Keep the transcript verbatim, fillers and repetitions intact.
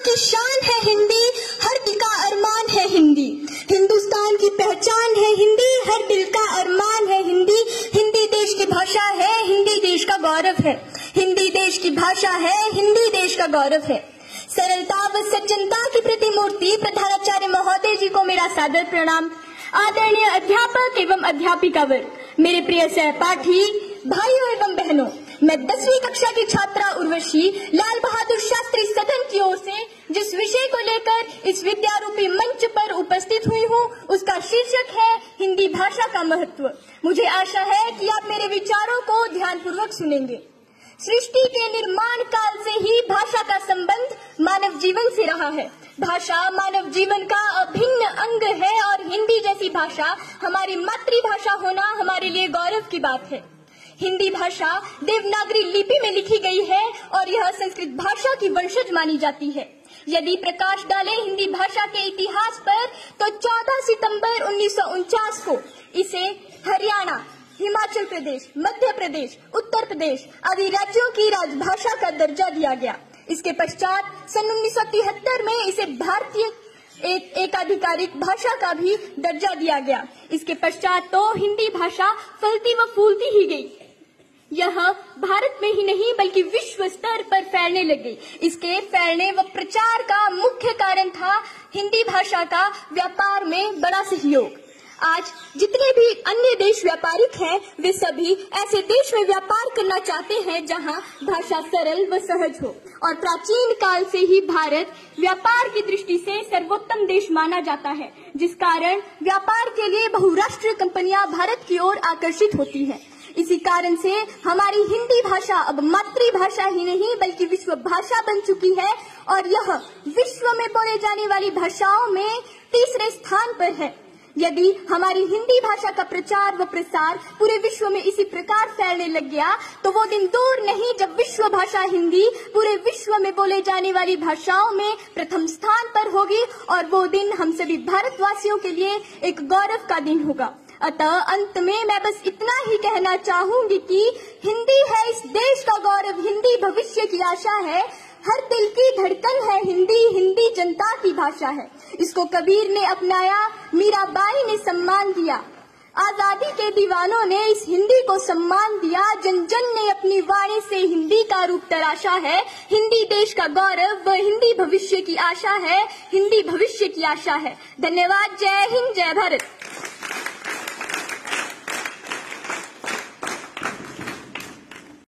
की शान है हिंदी, हर दिल का अरमान है हिंदी। हिंदुस्तान की पहचान है हिंदी, हर दिल का अरमान है हिंदी। हिंदी देश की भाषा है, हिंदी देश का गौरव है। हिंदी देश की भाषा है, हिंदी देश का गौरव है। सरलता व सज्जनता की प्रतिमूर्ति प्रधानाचार्य महोदय जी को मेरा सादर प्रणाम। आदरणीय अध्यापक एवं अध्यापिका वर्ग, मेरे प्रिय सहपाठी भाइयों एवं बहनों, मैं दसवीं कक्षा की छात्रा उर्वशी लाल बहादुर शास्त्री सदन की ओर से जिस विषय को लेकर इस विद्यारूपी मंच पर उपस्थित हुई हूँ, उसका शीर्षक है हिंदी भाषा का महत्व। मुझे आशा है कि आप मेरे विचारों को ध्यानपूर्वक सुनेंगे। सृष्टि के निर्माण काल से ही भाषा का संबंध मानव जीवन से रहा है। भाषा मानव जीवन का अभिन्न अंग है और हिंदी जैसी भाषा हमारी मातृभाषा होना हमारे लिए गौरव की बात है। हिंदी भाषा देवनागरी लिपि में लिखी गई है और यह संस्कृत भाषा की वंशज मानी जाती है। यदि प्रकाश डालें हिंदी भाषा के इतिहास पर तो चौदह सितंबर उन्नीस सौ उनचास को इसे हरियाणा, हिमाचल प्रदेश, मध्य प्रदेश, उत्तर प्रदेश आदि राज्यों की राजभाषा का दर्जा दिया गया। इसके पश्चात सन उन्नीस सौ तिहत्तर में इसे भारतीय एक एकाधिकारिक भाषा का भी दर्जा दिया गया। इसके पश्चात तो हिंदी भाषा फलती व फूलती ही गई। यह भारत में ही नहीं बल्कि विश्व स्तर पर फैलने लगी। इसके फैलने व प्रचार का मुख्य कारण था हिंदी भाषा का व्यापार में बड़ा सहयोग। आज जितने भी अन्य देश व्यापारिक हैं, वे सभी ऐसे देश में व्यापार करना चाहते हैं जहां भाषा सरल व सहज हो। और प्राचीन काल से ही भारत व्यापार की दृष्टि से सर्वोत्तम देश माना जाता है, जिस कारण व्यापार के लिए बहुराष्ट्रीय कंपनियां भारत की ओर आकर्षित होती हैं। इसी कारण से हमारी हिंदी भाषा अब मातृभाषा ही नहीं बल्कि विश्व भाषा बन चुकी है और यह विश्व में बोले जाने वाली भाषाओं में तीसरे स्थान पर है। यदि हमारी हिंदी भाषा का प्रचार व प्रसार पूरे विश्व में इसी प्रकार फैलने लग गया तो वो दिन दूर नहीं जब विश्व भाषा हिंदी पूरे विश्व में बोले जाने वाली भाषाओं में प्रथम स्थान पर होगी और वो दिन हम सभी भारतवासियों के लिए एक गौरव का दिन होगा। अतः अंत में मैं बस इतना ही कहना चाहूंगी कि हिंदी है इस देश का गौरव, हिंदी भविष्य की आशा है, हर दिल की धड़कन है हिंदी, हिंदी जनता की भाषा है। इसको कबीर ने अपनाया, मीराबाई ने सम्मान दिया, आजादी के दीवानों ने इस हिंदी को सम्मान दिया, जन जन ने अपनी वाणी से हिंदी का रूप तराशा है। हिंदी देश का गौरव व हिंदी भविष्य की आशा है, हिंदी भविष्य की आशा है। धन्यवाद। जय हिंद, जय भारत।